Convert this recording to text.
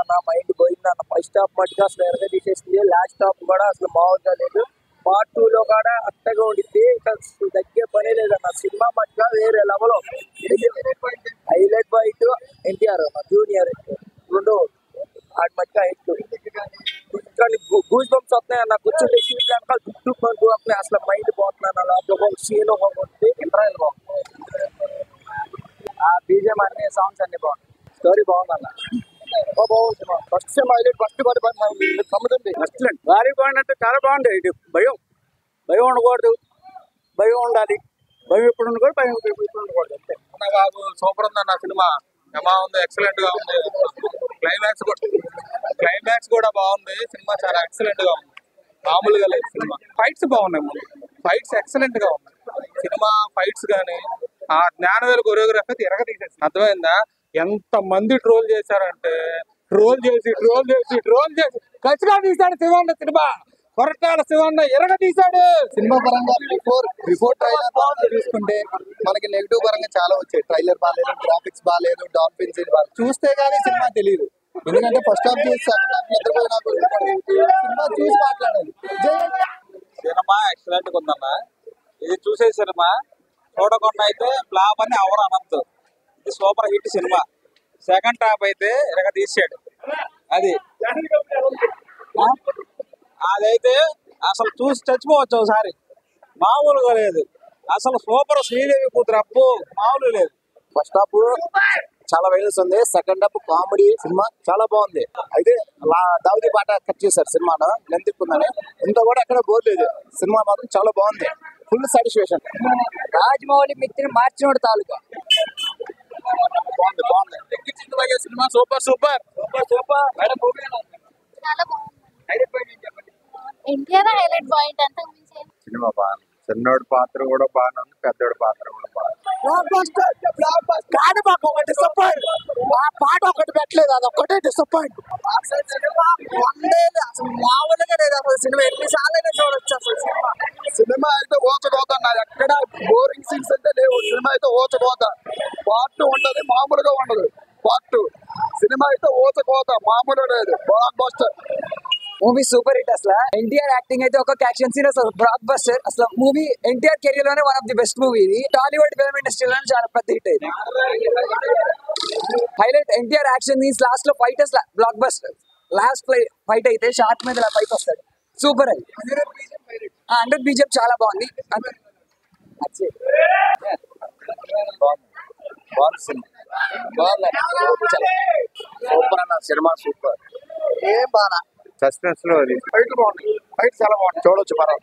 నా మైండ్ పోయింది అన్న. ఫస్ట్ హాఫ్ మట్టుగా అసలు ఎరగ తీసేసింది, లాస్ట్ హాఫ్ కూడా అసలు మామూలుగా లేదు. పార్ట్ 2 లో కూడా అట్టగా ఉండిద్ది, తగ్గే పనే లేదన్న. సినిమా మట్టుగా వేరే level. Highlight point NTR junior రెండు ఆడి మట్టుగా హిట్. గూస్ బంప్స్ వస్తున్నాయి అన్న, కూర్చుంటే సీట్ వెనక దుట్టు వస్తున్నాయి. అసలు మైండ్ పోతున్నాను అలా. ఒక సీన్ ఒకటి ఇంటర్వెల్ బాగుంది. ఆ బీజేఎం అన్ని సాంగ్స్ అన్ని బాగుంది. స్టోరీ బాగుందన్న. First cinema highlight. ఫస్ట్ సముద్రం ఎక్సలెంట్. భారీ బాగుంది అంటే చాలా బాగుంది. ఇది భయం ఉండకూడదు, భయం ఉండాలి. భయం ఎప్పుడు ఉండకూడదు, భయం ఇప్పుడు ఉండకూడదు అంతే. బాబు సూపర్ ఉంది అన్న. సినిమా బాగుంది, ఎక్సలెంట్ గా ఉంది. క్లైమాక్స్ కూడా బాగుంది. సినిమా చాలా ఎక్సలెంట్ గా ఉంది, మామూలుగా లేదు సినిమా. ఫైట్స్ బాగున్నాయి, ఫైట్స్ ఎక్సలెంట్ గా ఉన్నాయి. సినిమా ఫైట్స్ గానీ ఆ జ్ఞానవేలు కొరియోగ్రఫీ తిరగ తీసేసి అర్థమైందా. ఎంత మంది ట్రోల్ చేశారంటే ట్రోల్ చేసి ఖచ్చితంగా తీశాడు శివన్న. సినిమా కొరటాల శివన్న ఎరగ తీశాడు. సినిమా పరంగా బిఫోర్ ట్రైలర్ చూసుకుంటే మనకి నెగిటివ్ పరంగా చాలా వచ్చాయి. ట్రైలర్ బాగాలేదు, గ్రాఫిక్స్ బాగాలేదు, డాల్ఫిన్ సీన్ బాగాలేదు. చూస్తే గానీ సినిమా తెలియదు. ఎందుకంటే ఫస్ట్ హాఫ్ చూసి సెకండ్ హాఫ్ నిద్రపోయినా సినిమా చూసి మాట్లాడాలి. సినిమా ఎక్సలెంట్ గా ఉందన్న. ఇది చూసే సినిమా చూడకుండా అయితే ఫ్లాప్ అని ఎవరు అనద్దు. ఇది super hit cinema. Second half అయితే ఇరగ తీసాడు. అదైతే అసలు చూసి చచ్చిపోవచ్చు ఒకసారి. మామూలుగా లేదు అసలు. సూపర్. శ్రీదేవి కూతురు అప్పు మామూలు లేదు. ఫస్ట్ హాఫ్ చాలా వైరస్ ఉంది, సెకండ్ హాఫ్ కామెడీ. సినిమా చాలా బాగుంది. అయితే దావుది పాట కట్ చేశారు సినిమాలో, లెంత్ ఎక్కుందని. ఇంత కూడా ఎక్కడ బోర్ లేదు. సినిమా మాత్రం చాలా బాగుంది, ఫుల్ సాటిస్ఫాక్షన్. రాజమౌళి మిత్రుని మార్చినోడు తాలూకా. బాగుంది cinema. Super super super super. చాలా బాగుంది. ఎన్టీఆర్ హైలైట్ పాయింట్ అంతా సినిమా బాగుంది. చిన్నోడి పాత్ర కూడా బాగానే ఉంది, పెద్దోడి పాత్ర కూడా బాగుంది. పాట ఒకటి పెట్టలేదు, అది ఒక్కటే డిసప్పాయింట్. మామూలుగా లేదు అసలు. సినిమా ఎన్నిసార్లు చూడొచ్చు అసలు. సినిమా అయితే ఓచకోతున్నారు, ఎక్కడ బోరింగ్ సీన్స్ అయితే లేవు. సినిమా అయితే ఓచకోత. పార్ట్ ఉంటది, మామూలుగా ఉండదు. పార్ట్ సినిమా అయితే ఓచకోత, మామూలు లేదు. Blockbuster movie, super hit. అసలు ఎన్టీఆర్ యాక్టింగ్ అయితే ఒక్కొక్క యాక్షన్ సీన్ అసలు బ్లాక్ బస్టర్. అసలు మూవీ ఎన్టీఆర్ కెరీర్ లోనే one of the best movie. ఇది టాలీవుడ్ ఫిల్మ్ ఇండస్ట్రీలోనే చాలా పెద్ద హిట్ అయింది. Highlight NTR action scenes, last లో ఫైట్ అసలు బ్లాక్ బస్టర్. లాస్ట్ ఫైట్ అయితే షార్ట్ మీద ఇలా పైకి వస్తాడు, సూపర్ అయింది. 100 బీజేపీ చాలా బాగుంది. సూపర్ అన్న. Cinema super. ఏం బాగా సస్పెన్స్ లో ఫైట్ బాగుంది. ఫైట్ చాలా బాగుంది, చూడొచ్చు. పర్వాలేదు.